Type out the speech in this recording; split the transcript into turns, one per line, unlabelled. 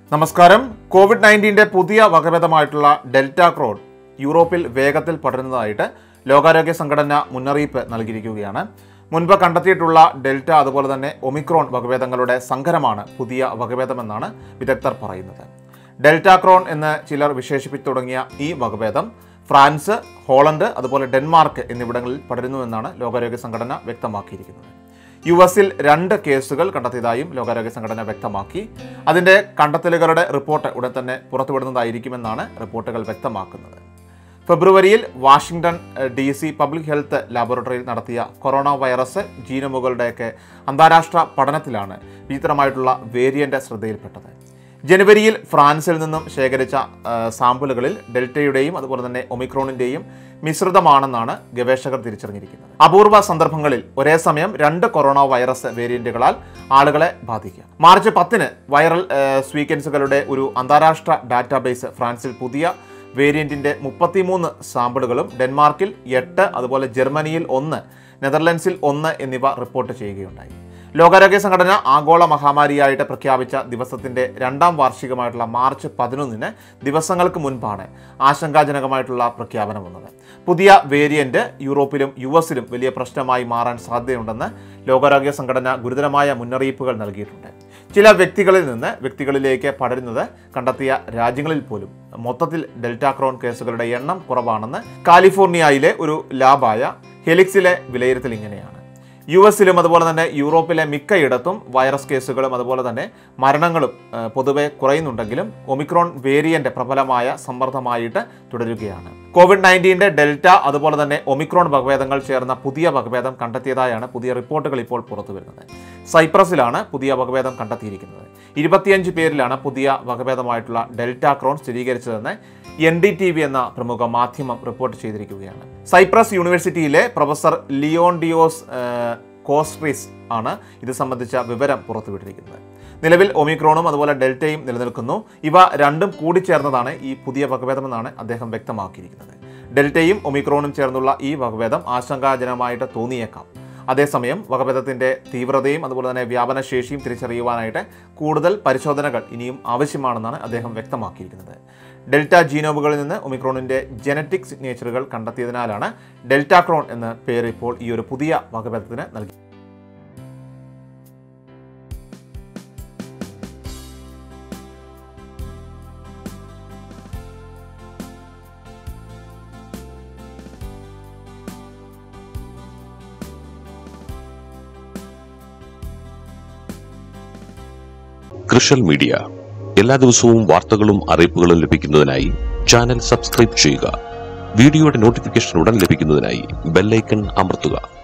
നമസ്കാരം. കോവിഡ്-19 പുതിയ വകഭേദമായിട്ടുള്ള ഡെൽറ്റാക്രോൺ യൂറോപ്പിൽ വേഗത്തിൽ പടരുന്നതായിട്ട് ലോകാരോഗ്യ സംഘടന മുന്നറിയിപ്പ് നൽകിയിരിക്കുകയാണ്. മുൻപ് കണ്ടെത്തിയിട്ടുള്ള ഡെൽറ്റ അതുപോലെ തന്നെ ഒമിക്രോൺ വകഭേദങ്ങളുടെ സങ്കരമാണ് പുതിയ വകഭേദമെന്നാണ് വിദഗ്ധർ പറയുന്നത്. ഡെൽറ്റാക്രോൺ എന്ന് ചിലർ വിശേഷിപ്പിച്ചു തുടങ്ങിയ ഈ വകഭേദം ഫ്രാൻസ്, ഹോളണ്ട് അതുപോലെ ഡെൻമാർക്ക് എന്നിവിടങ്ങളിൽ പടരുന്നുവെന്നാണ് ലോകാരോഗ്യ സംഘടന വ്യക്തമാക്കിയിരിക്കുന്നത്. യുഎസിൽ 2 കേസുകൾ കണ്ടെത്തിയതായും ലോകാരോഗ്യ സംഘടന വ്യക്തമാക്കി. അതിൻ്റെ കണ്ടെത്തലുകളുടെ റിപ്പോർട്ട് ഉടൻ തന്നെ പുറത്തുവിടുന്നതായിരിക്കുമെന്നാണ് റിപ്പോർട്ടുകൾ വ്യക്തമാക്കുന്നത്. ഫെബ്രുവരിയിൽ വാഷിംഗ്ടൺ DC പബ്ലിക് ഹെൽത്ത് ലാബോറട്ടറിയിൽ നടത്തിയ കൊറോണ വൈറസ് ജീനോമുകളുടെയൊക്കെ അന്താരാഷ്ട്ര പഠനത്തിലാണ് വിചിത്രമായിട്ടുള്ള വേരിയന്റ് ശ്രദ്ധയിൽപ്പെട്ടത്. ജനുവരിയിൽ ഫ്രാൻസിൽ നിന്നും ശേഖരിച്ച സാമ്പിളുകളിൽ ഡെൽറ്റയുടെയും അതുപോലെ തന്നെ ഒമിക്രോണിൻ്റെയും മിശ്രിതമാണെന്നാണ് ഗവേഷകർ തിരിച്ചറിഞ്ഞിരിക്കുന്നത്. അപൂർവ സന്ദർഭങ്ങളിൽ ഒരേ സമയം 2 കൊറോണ വൈറസ് വേരിയന്റുകളാൽ ആളുകളെ ബാധിക്കാം. മാർച്ച് 10 വൈറൽ സ്വീക്വൻസുകളുടെ ഒരു അന്താരാഷ്ട്ര ഡാറ്റാബേസ് ഫ്രാൻസിൽ പുതിയ വേരിയന്റിന്റെ 33 സാമ്പിളുകളും ഡെൻമാർക്കിൽ 8, അതുപോലെ ജർമ്മനിയിൽ 1, നെതർലൻഡ്സിൽ 1 എന്നിവ റിപ്പോർട്ട് ചെയ്യുകയുണ്ടായി. ലോകാരോഗ്യ സംഘടന ആഗോള മഹാമാരിയായിട്ട് പ്രഖ്യാപിച്ച ദിവസത്തിന്റെ 2ാം വാർഷികമായിട്ടുള്ള മാർച്ച് 11 ദിവസങ്ങൾക്ക് മുൻപാണ് ആശങ്കാജനകമായിട്ടുള്ള പ്രഖ്യാപനം വന്നത്. പുതിയ വേരിയന്റ് യൂറോപ്പിലും യുഎസിലും വലിയ പ്രശ്നമായി മാറാൻ സാധ്യതയുണ്ടെന്ന് ലോകാരോഗ്യ സംഘടന ഗുരുതരമായ മുന്നറിയിപ്പുകൾ നൽകിയിട്ടുണ്ട്. ചില വ്യക്തികളിൽ നിന്ന് വ്യക്തികളിലേക്ക് പടരുന്നത് കണ്ടെത്തിയ രാജ്യങ്ങളിൽ പോലും മൊത്തത്തിൽ ഡെൽറ്റാക്രോൺ കേസുകളുടെ എണ്ണം കുറവാണെന്ന് കാലിഫോർണിയയിലെ ഒരു ലാബായ ഹെലിക്സിലെ വിലയിരുത്തൽ ഇങ്ങനെയാണ്. യുഎസിലും അതുപോലെ തന്നെ യൂറോപ്പിലെ മിക്കയിടത്തും വൈറസ് കേസുകളും അതുപോലെ തന്നെ മരണങ്ങളും പൊതുവെ കുറയുന്നുണ്ടെങ്കിലും ഒമിക്രോൺ വേരിയന്റ് പ്രബലമായ സമ്മർദ്ദമായിട്ട് തുടരുകയാണ്. കോവിഡ്-19 ഡെൽറ്റ അതുപോലെ തന്നെ ഒമിക്രോൺ വകഭേദങ്ങൾ ചേർന്ന പുതിയ വകഭേദം കണ്ടെത്തിയതായാണ് പുതിയ റിപ്പോർട്ടുകൾ ഇപ്പോൾ പുറത്തു വരുന്നത്. സൈപ്രസിലാണ് പുതിയ വകഭേദം കണ്ടെത്തിയിരിക്കുന്നത്. 25 പേരിലാണ് പുതിയ വകഭേദമായിട്ടുള്ള ഡെൽറ്റാക്രോൺ സ്ഥിരീകരിച്ചതെന്ന് NDTV എന്ന പ്രമുഖ മാധ്യമം റിപ്പോർട്ട് ചെയ്തിരിക്കുകയാണ്. സൈപ്രസ് യൂണിവേഴ്സിറ്റിയിലെ പ്രൊഫസർ ലിയോണ്ടിയോസ് കോസ്ട്രിസ് ആണ് ഇത് സംബന്ധിച്ച വിവരം പുറത്തുവിട്ടിരിക്കുന്നത്. നിലവിൽ ഒമിക്രോണും അതുപോലെ ഡെൽറ്റയും നിലനിൽക്കുന്നു. ഇവ രണ്ടും കൂടിച്ചേർന്നതാണ് ഈ പുതിയ വകഭേദമെന്നാണ് അദ്ദേഹം വ്യക്തമാക്കിയിരിക്കുന്നത്. ഡെൽറ്റയും ഒമിക്രോണും ചേർന്നുള്ള ഈ വകഭേദം ആശങ്കാജനകമായിട്ട് തോന്നിയേക്കാം. അതേസമയം വകഭേദത്തിൻ്റെ തീവ്രതയും അതുപോലെ തന്നെ വ്യാപനശേഷിയും തിരിച്ചറിയുവാനായിട്ട് കൂടുതൽ പരിശോധനകൾ ഇനിയും ആവശ്യമാണെന്നാണ് അദ്ദേഹം വ്യക്തമാക്കിയിരിക്കുന്നത്. ഡെൽറ്റ ജീനോമുകളിൽ നിന്ന് ഒമിക്രോണിൻ്റെ ജനറ്റിക് സിഗ്നേച്ചറുകൾ കണ്ടെത്തിയതിനാലാണ് ഡെൽറ്റാക്രോൺ എന്ന പേര് ഇപ്പോൾ ഈ ഒരു പുതിയ വകഭേദത്തിന് നൽകി.
ക്രിഷൽ മീഡിയ എല്ലാ ദിവസവും വാർത്തകളും അറിയിപ്പുകളും ലഭിക്കുന്നതിനായി ചാനൽ സബ്സ്ക്രൈബ് ചെയ്യുക. വീഡിയോയുടെ നോട്ടിഫിക്കേഷൻ ഉടൻ ലഭിക്കുന്നതിനായി ബെൽ ഐക്കൺ അമർത്തുക.